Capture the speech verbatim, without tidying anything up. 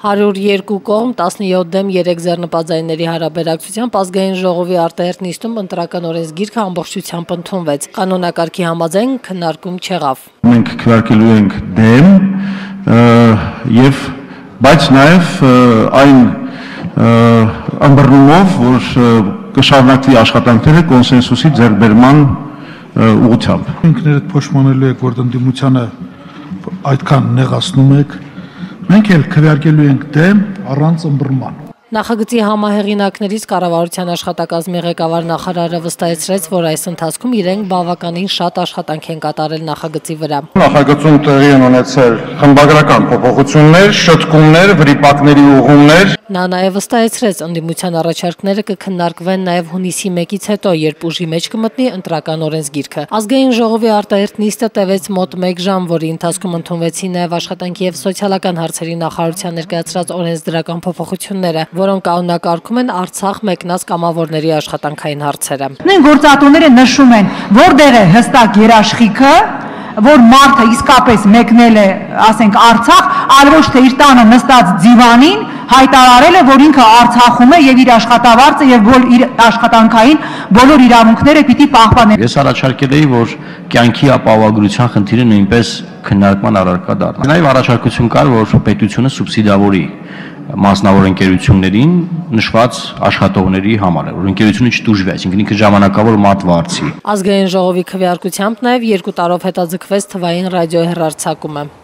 հարյուր երկու կողմ, տասնյոթ դեմ երեք ձեռնպատժայինների հարաբերակցությամբ ազգային ժողովի արտահերթ նիստում ընտրական օրենսգիրքը ամբողջությամբ ընդունվեց։ Կանոնակարգի համաձայն քննարկում չեղավ։ Մենք քվեարկելու ենք դեմ եւ բայց նաեւ այն ըմբռնումով, որ կշարունակվի աշխատանքները կոնսենսուսի ձեռքբերման ուղղությամբ։ Ինքներդ փոշմանելու եք, որ ընդդիմությանը այդքան նեղացնում եք, մենք էլ քվեարկելու ենք դեմ առանց ըմբռնման։ Նախագծի համահեղինակներից կառավարության աշխատակազմի ղեկավար նախարարը վստահեցրեց, որ այս ընթացքում իրենք բավականին շատ աշխատանք են կատարել նախագծի վրա։ Նախագծում տեղի են ունեցել խմբագրական փոփոխություններ, շտկումներ, վրիպակների ուղղումներ։ Նա նաև վստահեցրեց, ընդդիմության առաջարկները կքննարկվեն նաև հունիսի մեկից հետո, երբ ուժի մեջ կմտնի ընտրական օրենսգիրքը։ Ազգային ժողովի արտահերթ նիստը տևեց մոտ մեկ ժամ, որի ընթացքում ընդունվեցին նաև աշխատանքի եւ սոցիալական հարցերի նախարարության ներկայացրած օրենսդրական փոփոխությունները, որոնք կանոնակարգում են Արցախ մեկնած կամավորների աշխատանքային հարցերը։ Նույն գործատուները նշում են, որտեղ է հստակ երաշխիքը, որ մարդը իսկապես մեկնել է, ասենք, Արցախ, այլ ոչ թե իր տանը նստած դիվանին հայտարարել է, որ ինքը Արցախում է եւ իր աշխատավարձը եւ իր աշխատանքային բոլոր իրավունքները պիտի պահպանի։ Ես առաջարկել էի, որ կյանքի ապահովագրության խնդիրը նույնպես քննարկման առարկա դառնա։ Նաեւ առաջարկություն կար, որ պետությունը սուբսիդավորի մասնավոր ընկերություններին նշված աշխատողների համար, որ ընկերությունը չտուժվի, այսինքն ինքը ժամանակավոր մատ վարձի։ Ազգային ժողովի քվեարկությամբ նաև երկու տարով հետաձգվեց թվային ռադիոհեռարձակումը։